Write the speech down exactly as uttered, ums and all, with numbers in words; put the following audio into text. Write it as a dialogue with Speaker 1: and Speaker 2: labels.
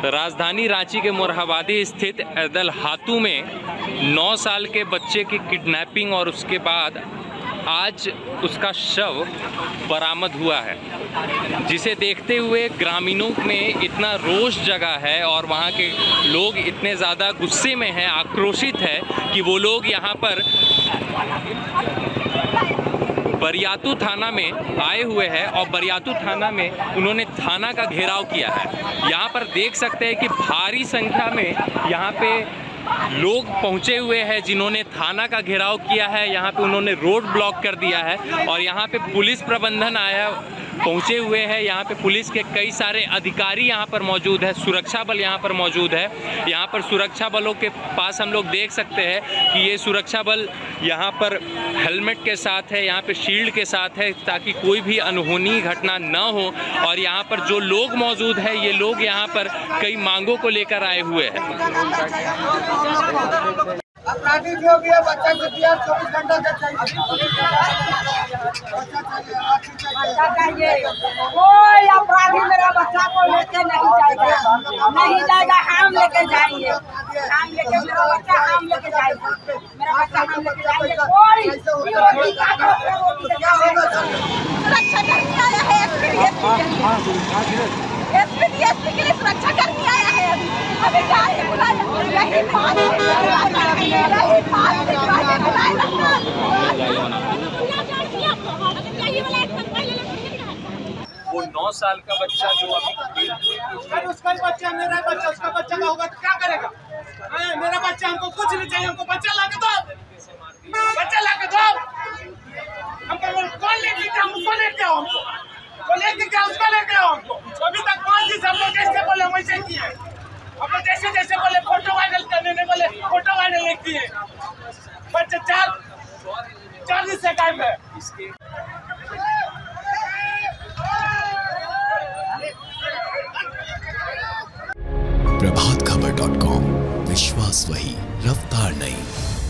Speaker 1: राजधानी रांची के मोरहाबादी स्थित ऐदल हातू में नौ साल के बच्चे की किडनैपिंग और उसके बाद आज उसका शव बरामद हुआ है, जिसे देखते हुए ग्रामीणों में इतना रोष जगा है और वहाँ के लोग इतने ज़्यादा गुस्से में हैं, आक्रोशित है कि वो लोग यहाँ पर बरियातू थाना में आए हुए हैं और बरियातू थाना में उन्होंने थाना का घेराव किया है। यहाँ पर देख सकते हैं कि भारी संख्या में यहाँ पे लोग पहुँचे हुए हैं जिन्होंने थाना का घेराव किया है। यहाँ पे उन्होंने रोड ब्लॉक कर दिया है और यहाँ पे पुलिस प्रबंधन आया पहुँचे हुए हैं। यहाँ पे पुलिस के कई सारे अधिकारी यहाँ पर मौजूद है, सुरक्षा बल यहाँ पर मौजूद है। यहाँ पर सुरक्षा बलों के पास हम लोग देख सकते हैं कि ये सुरक्षा बल यहाँ पर हेलमेट के साथ है, यहाँ पे शील्ड के साथ है ताकि कोई भी अनहोनी घटना न हो। और यहाँ पर जो लोग मौजूद है, ये लोग यहाँ पर कई मांगों को लेकर आए हुए हैं।
Speaker 2: अपराधी जो भी है बच्चा को दिया चौबीस घंटा तक चाहिए।
Speaker 3: कोई अपराधी मेरा बच्चा को लेके नहीं जाएगा, नहीं जाएगा, हम लेके जाएंगे, हम लेके मेरा बच्चा हम लेके जाएंगे, मेरा बच्चा हम लेके जाएंगे। कोई
Speaker 4: सुरक्षा कर्मी आया है, एसपी डीएसपी के लिए सुरक्षा कर्मी आया है। अभी क्या है बुलाया, यही बात है, यही बात
Speaker 1: वो नौ साल का बच्चा जो अभी
Speaker 2: उसका बच्चा मेरा बच्चा उसका बच्चा का होगा तो क्या करेगा? आ, मेरा बच्चा हमको कुछ नहीं चाहिए, हमको बच्चा ला के दो, बच्चा ला के दो। हमको कौन लेके क्या उसको लेके आओ, हमको तो लेके क्या उसका लेके आओ। हमको अभी तक पाँच दिन हम लोग जैसे बोले वैसे किए, हम लोग जैसे जैसे बोले फोटो वायरल करने ने बोले फोटो वायरल नहीं किए। बच्चा चार चार दिन से गायब है।
Speaker 5: प्रभात खबर डॉट कॉम, विश्वास वही, रफ्तार नहीं।